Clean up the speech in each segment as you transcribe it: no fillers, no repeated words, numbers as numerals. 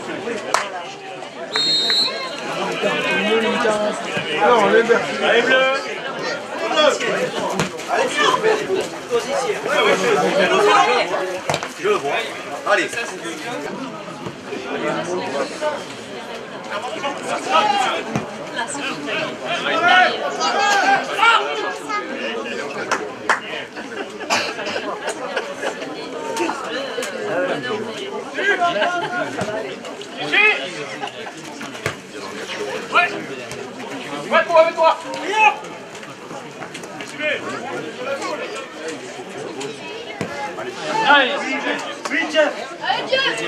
Non, les verts. Allez, bleu. Je le vois. Allez. Ouais. Ouais, toi, avec toi. Allez, vite, Jeff. Allez, Jeff.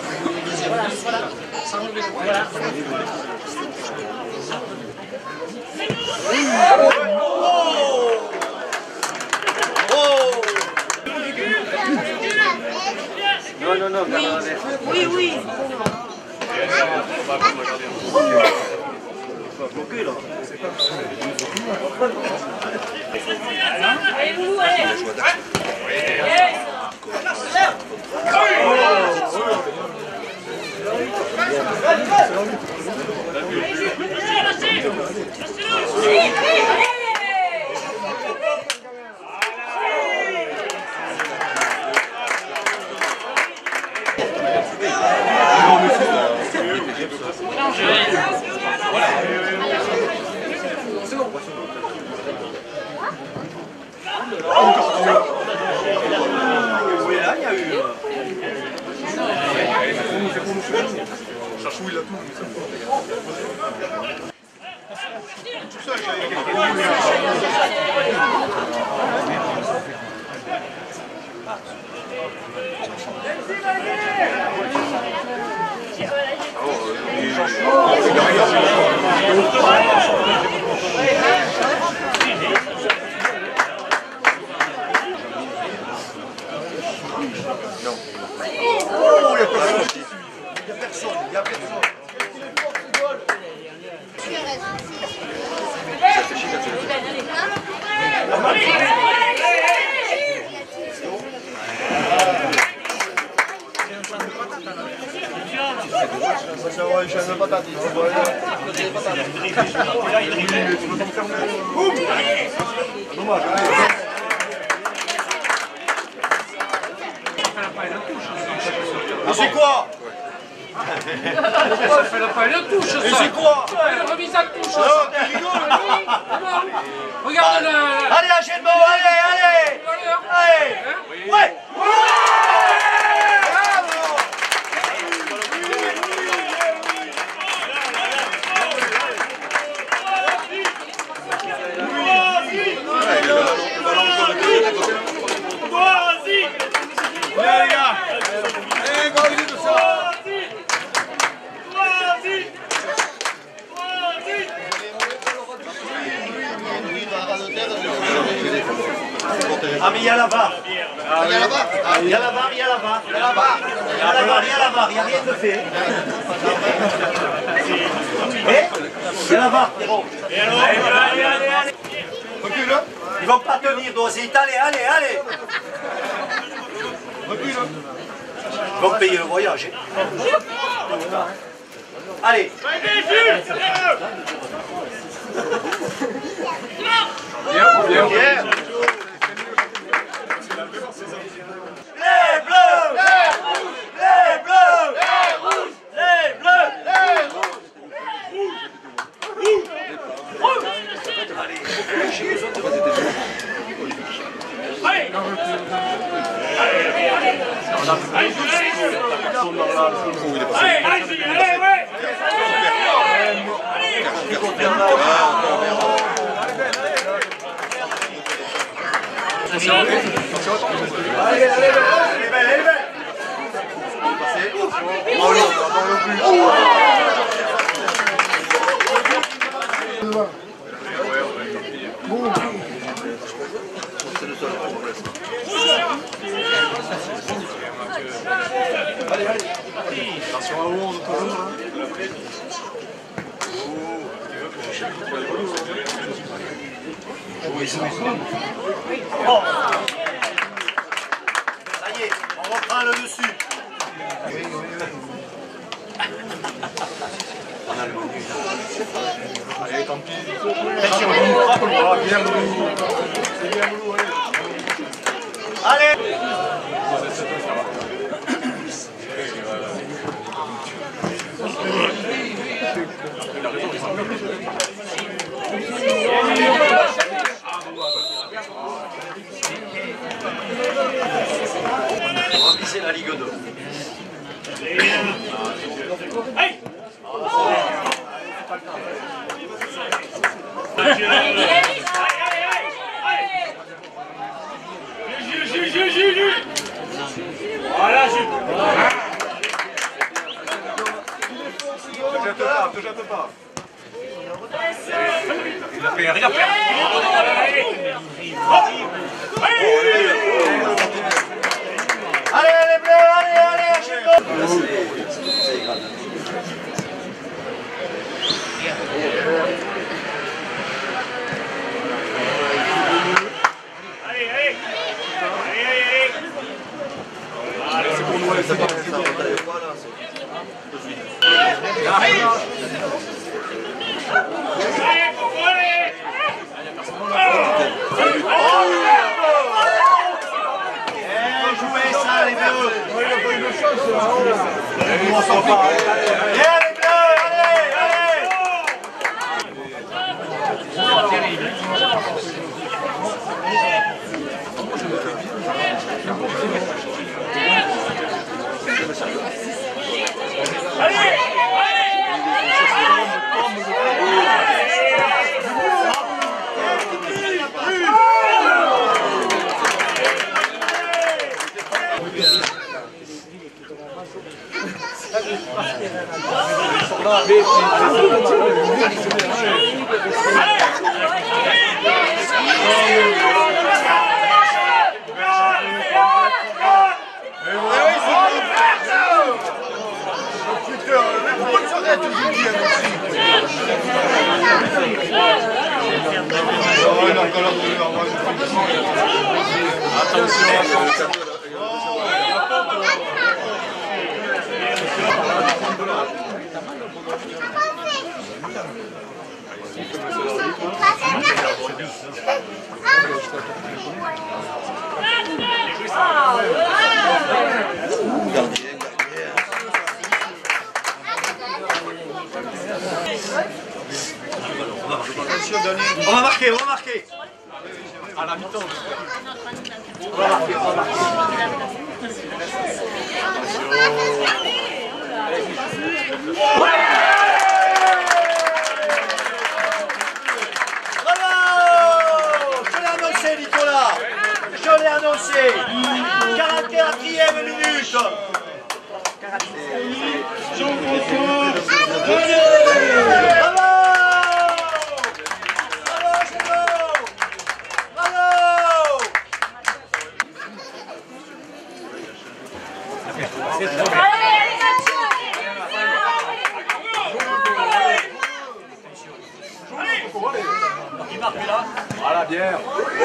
Voilà. Non, non, non. Oui, oui. Bloqué là. Allez, Loulou, allez. Chachou, il a tout. C'est quoi? Ça fait la paille de touche, ça. Et c'est quoi? Le remisade de touche. Non, tu rigoles. Regarde la... Allez, achète-moi, allez. Allez. Ouais. Ah mais il y a la barre. Il y a la barre. Il y a la barre, il y a la barre. Il y a la barre. Il y a la barre, il y a la barre. Il n'y a rien de fait. Il y a la barre, Pierrot. Allez. Recule là. Ils vont pas tenir, Dosite. Allez. Recule là. Ils vont payer le voyage. Allez. Bien. Les bleus! Les bleus! Les bleus! Attention à haut, on entend toujours là. Oh. Ça y est, on reprend le dessus. Allez, tant pis. Voilà, bien Moulou. C'est bien Moulou, allez. Allez. On va viser la Ligue 2. Hey! Jules. Voilà, Jules. Te jette pas. Il a fait rien. Allez, les bleus, allez, achète-le. C'est pour nous, allez, c'est parti. Jouez ça, les bleus. Il n'a pas eu de chance, là. On s'en va. Viens, les bleus, allez. On va marquer. À la mi-temps. On va marquer. Bravo! Je l'ai annoncé, Nicolas. Je l'ai annoncé. 44e minute. Bravo! Voilà, bière.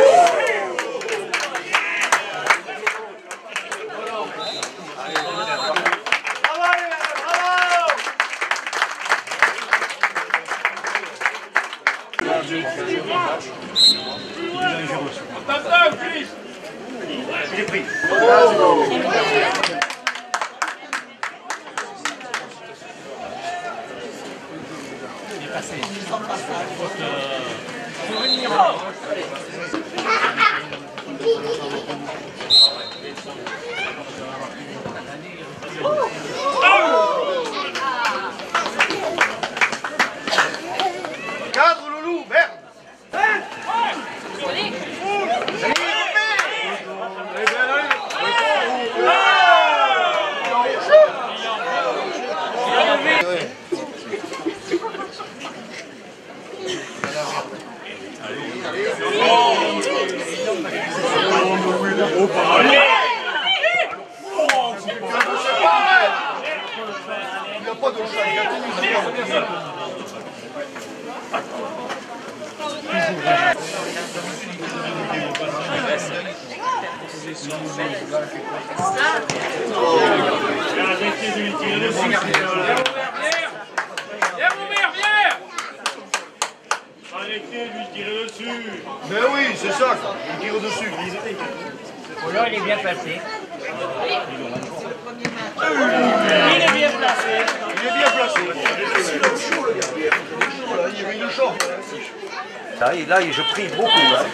J'ai pris. Cadre, loulou, merde. Il n'y a pas de chat, il y a tout. Viens, Robert, viens! connecté, lui, je tirais dessus. Mais oui, c'est ça, quoi. Il tire au-dessus. Là, il est bien placé. Il est bien placé. Il est bien placé. Il est chaud, le gars. Il est chaud, là. Il nous chauffe. Là, je prie beaucoup. Hein.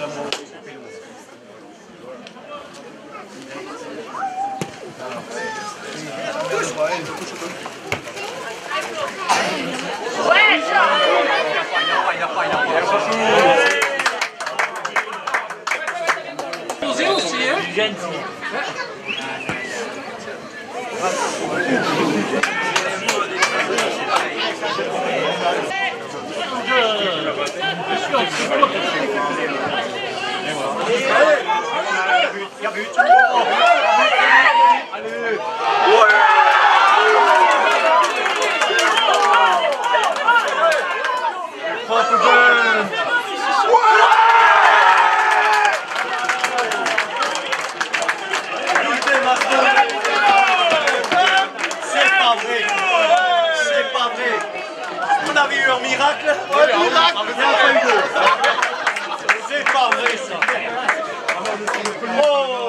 On avait eu un miracle. Un miracle. C'est pas vrai ça. Oh.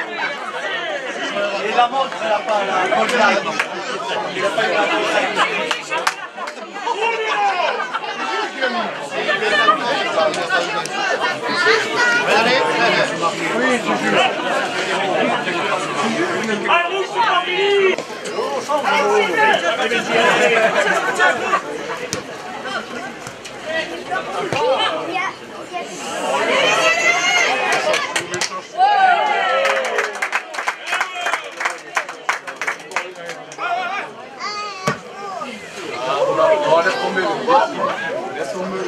Et la montre elle n'a pas la contact. Il n'a pas eu la contact. Allez, oui, je jure. Allez, c'est pas fini. Oh, laisse tomber. Laisse tomber.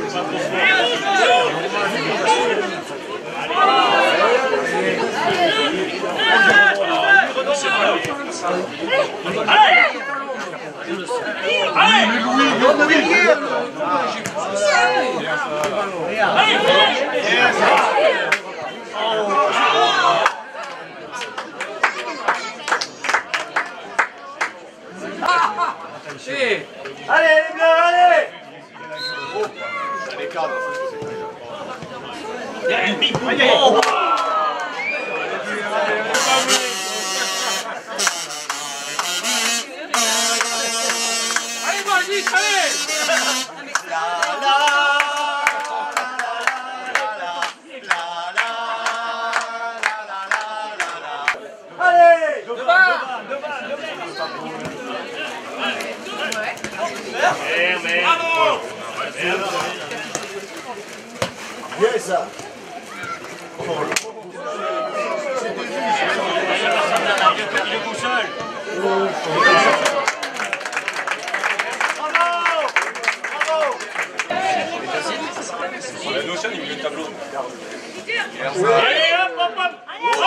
Allez, les bleus, allez. Allez, vas-y, allez! Allez, bien ça. Il est tout seul. La notion, il met le tableau. Allez, hop, hop, hop.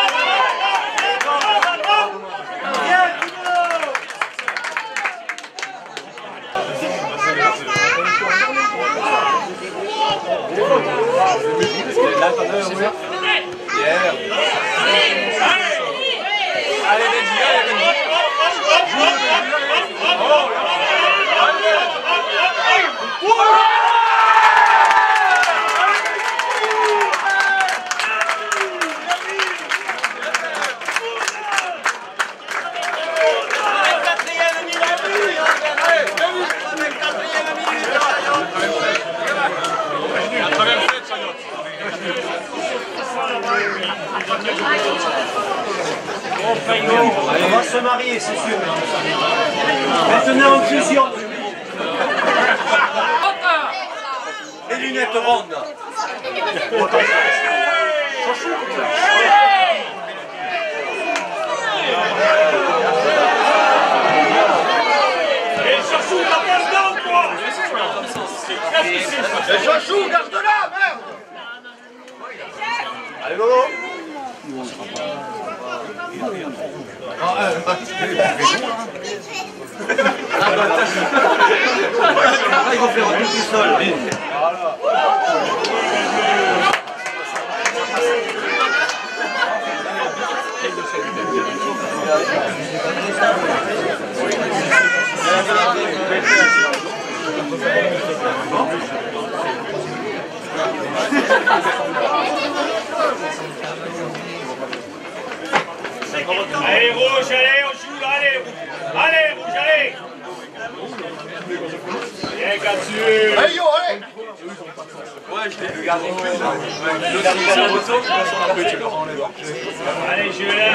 Allez, Benji, allez, Benji. On va se marier, c'est sûr. Maintenant, en fusion. Les lunettes rondes. Et Chachou, t'as pas le temps, quoi. Chachou, garde-la, merde. Allez, Lolo. Ils vont faire tout seul. Rouge, allez, on joue là, allez. Allez, rouge, allez. Bien, Capsule. Allez, yo, allez. Ouais, je l'ai regardé. Le retour, Allez, Jules.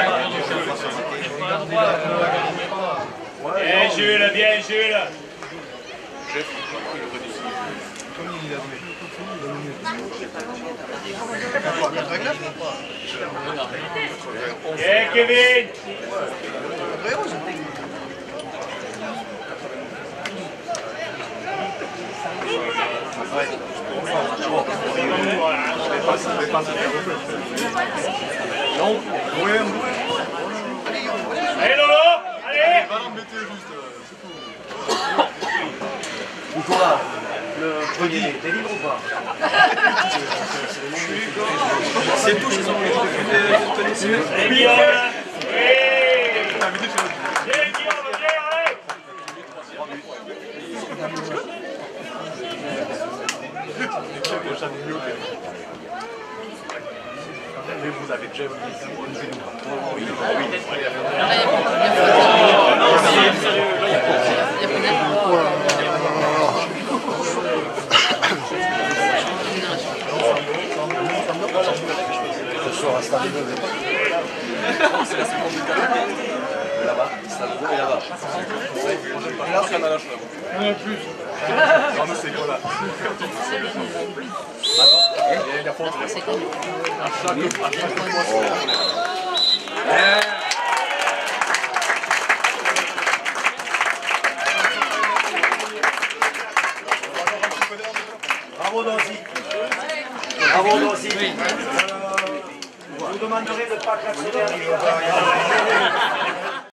Bien, Jules, bien, Jules. Bien, Kevin. Allez, Lolo, allez. Nicolas, le premier, t'es libre ou pas? C'est tout, ils ont Allez, Guillaume. Oui. Bien, Guillaume, bien, allez. Vous avez déjà vu. Ce soir à Stade Levé. C'est la seconde du carré. Là-bas, Stade Levé et là-bas. Et là, c'est un alage là-bas. Non, plus. Non, nous, c'est quoi là? Il y a faute. C'est comme. Bravo Nancy. Bravo Nancy. Je vous demanderai de ne pas classer derrière.